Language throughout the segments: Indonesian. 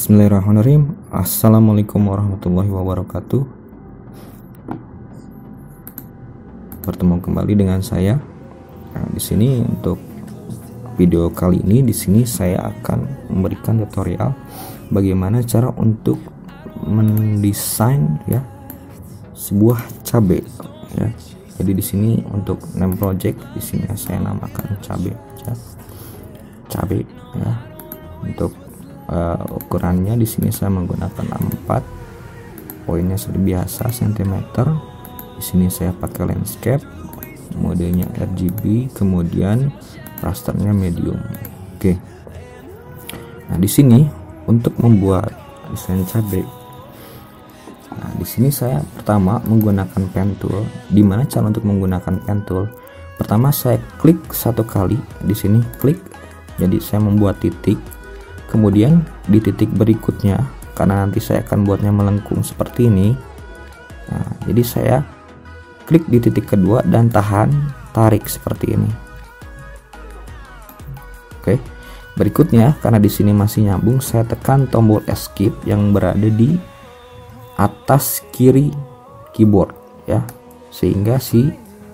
Bismillahirrahmanirrahim. Assalamualaikum warahmatullahi wabarakatuh. Bertemu kembali dengan saya. Nah, di sini untuk video kali ini saya akan memberikan tutorial bagaimana cara untuk mendesain sebuah cabe ya. Jadi di sini untuk name project di sini saya namakan cabe ya. Untuk ukurannya di sini saya menggunakan 4, poinnya seperti biasa cm. Di sini saya pakai landscape, modenya RGB, kemudian rasternya medium. Oke. Nah, di sini untuk membuat desain cabe, nah di sini saya pertama menggunakan pen tool. Dimana cara untuk menggunakan pen tool? Pertama saya klik satu kali di sini, klik. Jadi saya membuat titik. Kemudian di titik berikutnya, karena nanti saya akan buatnya melengkung seperti ini, nah, jadi saya klik di titik kedua dan tarik seperti ini. Oke, berikutnya karena di sini masih nyambung, saya tekan tombol escape yang berada di atas kiri keyboard ya, sehingga si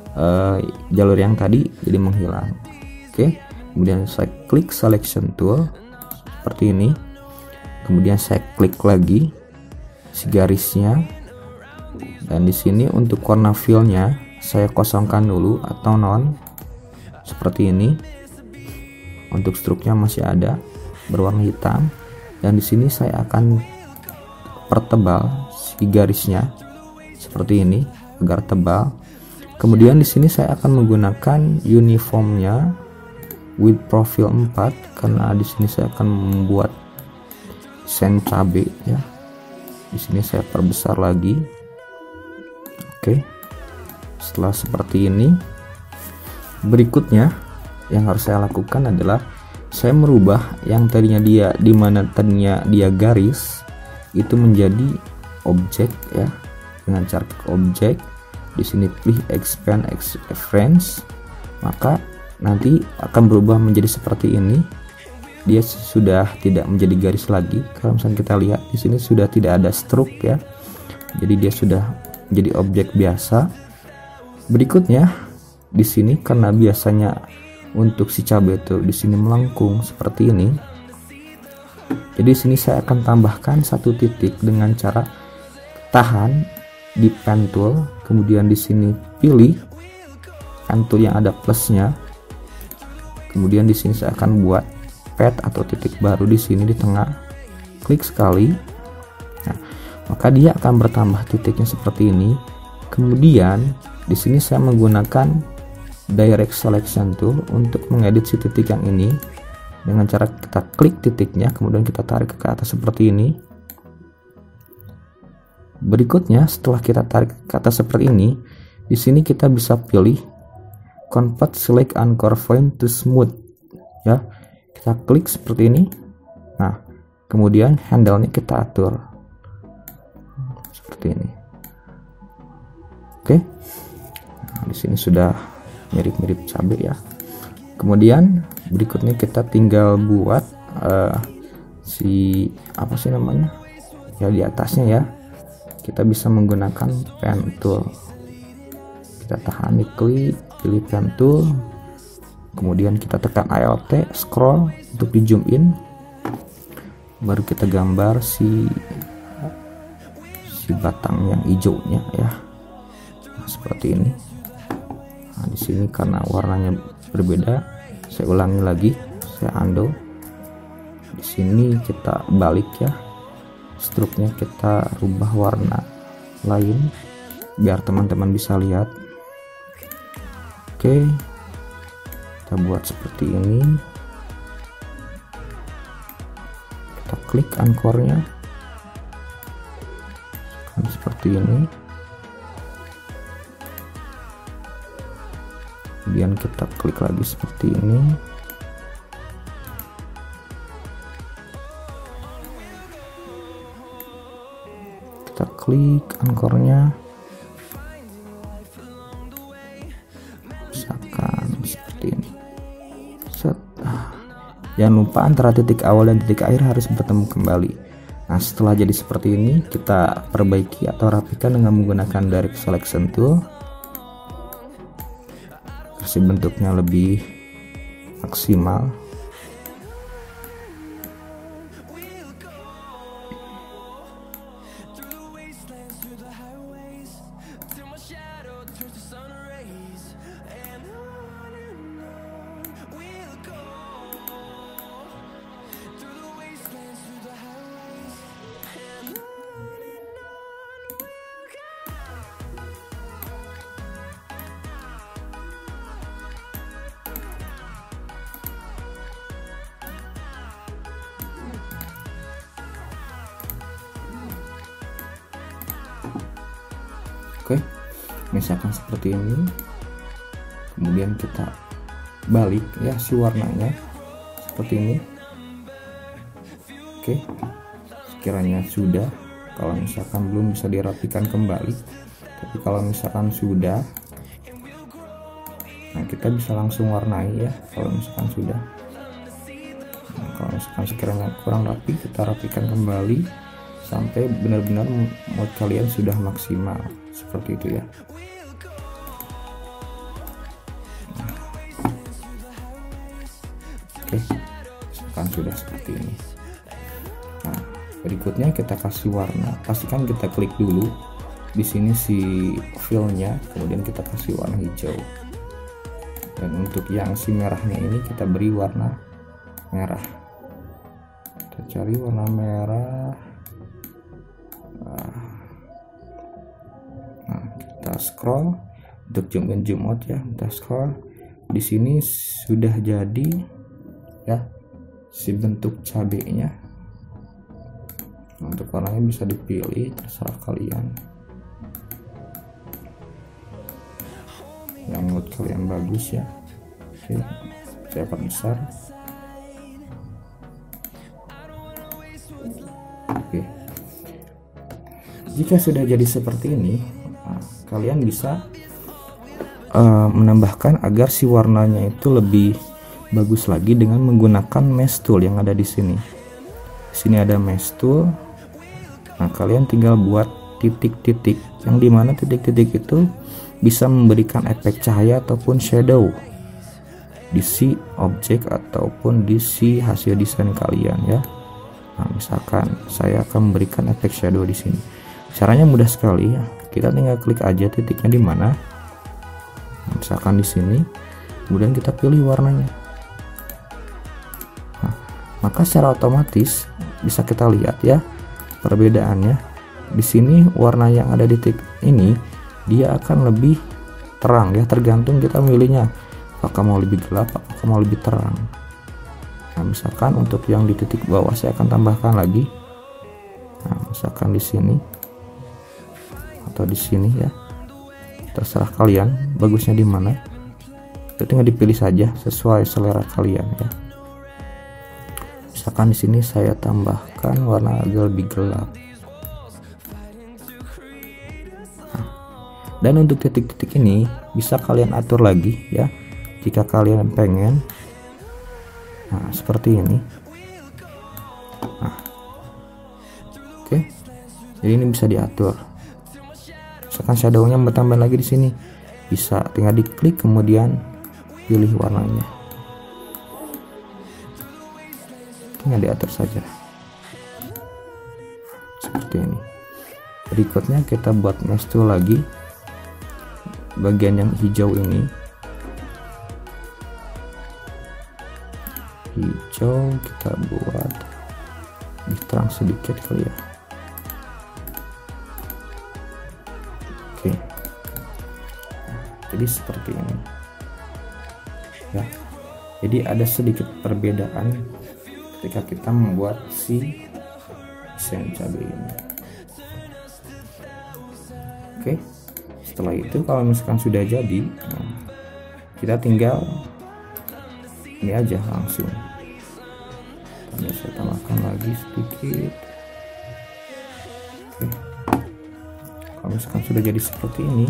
jalur yang tadi jadi menghilang. Oke, kemudian saya klik selection tool seperti ini, kemudian saya klik lagi si garisnya, dan di sini untuk warna fillnya saya kosongkan dulu atau non seperti ini. Untuk struknya masih ada berwarna hitam, dan di sini saya akan pertebal si garisnya seperti ini agar tebal. Kemudian di sini saya akan menggunakan uniformnya with profile 4 karena di sini saya akan membuat desain cabe ya. Di sini saya perbesar lagi. Oke. Setelah seperti ini, berikutnya yang harus saya lakukan adalah saya merubah yang tadinya tadinya dia garis itu menjadi objek ya, dengan cara objek. Di sini pilih expand reference, maka nanti akan berubah menjadi seperti ini. Dia sudah tidak menjadi garis lagi. Kalau misalnya kita lihat di sini sudah tidak ada stroke ya. Jadi dia sudah menjadi objek biasa. Berikutnya di sini karena biasanya untuk si cabai itu di sini melengkung seperti ini. Jadi di sini saya akan tambahkan satu titik dengan cara tahan di pen tool, kemudian di sini pilih pen tool yang ada plusnya. Kemudian di sini saya akan buat pad atau titik baru di sini di tengah. Klik sekali. Nah, maka dia akan bertambah titiknya seperti ini. Kemudian di sini saya menggunakan direct selection tool untuk mengedit si titik yang ini dengan cara kita klik titiknya, kemudian kita tarik ke atas seperti ini. Berikutnya setelah kita tarik ke atas seperti ini, di sini kita bisa pilih convert select anchor point to smooth ya, kita klik seperti ini. Nah, kemudian handle-nya kita atur seperti ini. Oke. Nah, di sini sudah mirip-mirip cabai ya. Kemudian berikutnya kita tinggal buat apa sih namanya ya, di atasnya ya, kita bisa menggunakan pen tool. Kita tahan, klik, pilih pen tool, kemudian kita tekan Alt scroll untuk di zoom in, baru kita gambar si batang yang hijaunya ya. Nah, seperti ini. Nah, di sini karena warnanya berbeda, saya ulangi lagi, saya undo. Di sini kita balik ya, struknya kita rubah warna lain biar teman-teman bisa lihat. Oke, kita buat seperti ini. Kita klik anchornya seperti ini. Kemudian kita klik lagi seperti ini. Kita klik anchornya. Misalkan seperti ini. Set. Jangan lupa antara titik awal dan titik akhir harus bertemu kembali. Nah, setelah jadi seperti ini, kita perbaiki atau rapikan dengan menggunakan direct selection tool. Kasih bentuknya lebih maksimal. Oke, misalkan seperti ini, kemudian kita balik ya si warnanya seperti ini. Oke, sekiranya sudah. Kalau misalkan belum, bisa dirapikan kembali, tapi kalau misalkan sudah, nah kita bisa langsung warnai ya kalau misalkan sudah. Nah, kalau misalkan sekiranya kurang rapi, kita rapikan kembali sampai benar-benar mood kalian sudah maksimal, seperti itu ya. Oke, misalkan sudah seperti ini. Nah, berikutnya kita kasih warna. Pastikan kita klik dulu di sini si fillnya, kemudian kita kasih warna hijau. Dan untuk yang si merahnya ini kita beri warna merah. Kita cari warna merah. Nah, kita scroll untuk zoom in zoom out ya. Kita scroll. Di sini sudah jadi ya si bentuk cabenya. Nah, untuk warnanya bisa dipilih, terserah kalian yang menurut kalian bagus ya. Oke, saya perbesar. Oke, jika sudah jadi seperti ini, nah, kalian bisa menambahkan agar si warnanya itu lebih bagus lagi dengan menggunakan mesh tool yang ada di sini. Di sini ada mesh tool. Nah, kalian tinggal buat titik-titik, yang dimana titik-titik itu bisa memberikan efek cahaya ataupun shadow di si objek ataupun di si hasil desain kalian ya. Nah, misalkan saya akan memberikan efek shadow di sini. Caranya mudah sekali ya. Kita tinggal klik aja titiknya di mana. Nah, misalkan di sini, kemudian kita pilih warnanya. Nah, maka secara otomatis bisa kita lihat ya perbedaannya. Di sini warna yang ada di titik ini dia akan lebih terang ya, tergantung kita milihnya apakah mau lebih gelap apakah mau lebih terang. Nah, misalkan untuk yang di titik bawah saya akan tambahkan lagi. Nah, misalkan di sini atau di sini ya, terserah kalian bagusnya di mana. Itu tinggal dipilih saja sesuai selera kalian ya. Misalkan di sini saya tambahkan warna agak lebih gelap. Nah, dan untuk titik-titik ini bisa kalian atur lagi ya jika kalian pengen. Nah, seperti ini. Nah, oke, jadi ini bisa diatur. Misalkan shadownya mau tambah lagi di sini, bisa tinggal diklik kemudian pilih warnanya. Tinggal diatur saja seperti ini. Berikutnya kita buat mesh tool lagi, bagian yang hijau ini. Hijau kita buat lebih terang sedikit kali ya. Oke, jadi seperti ini ya. Jadi ada sedikit perbedaan ketika kita membuat si desain cabai ini. Oke, setelah itu kalau misalkan sudah jadi, nah, kita tinggal ini aja langsung. Tadi saya tambahkan lagi sedikit. Oke, kalau misalkan sudah jadi seperti ini,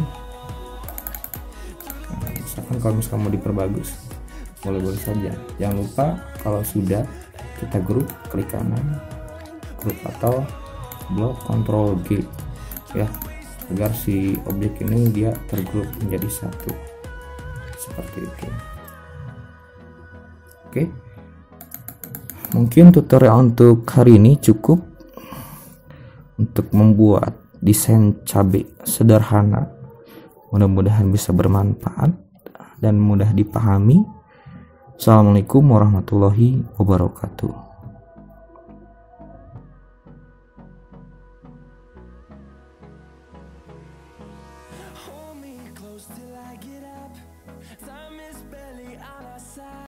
nah, misalkan kalau misalkan mau diperbagus, boleh-boleh saja. Jangan lupa kalau sudah kita grup, klik kanan, group atau block control G ya, agar si objek ini dia tergrup menjadi satu seperti itu. Oke, mungkin tutorial untuk hari ini cukup untuk membuat desain cabai sederhana. Mudah-mudahan bisa bermanfaat dan mudah dipahami. Assalamualaikum warahmatullahi wabarakatuh.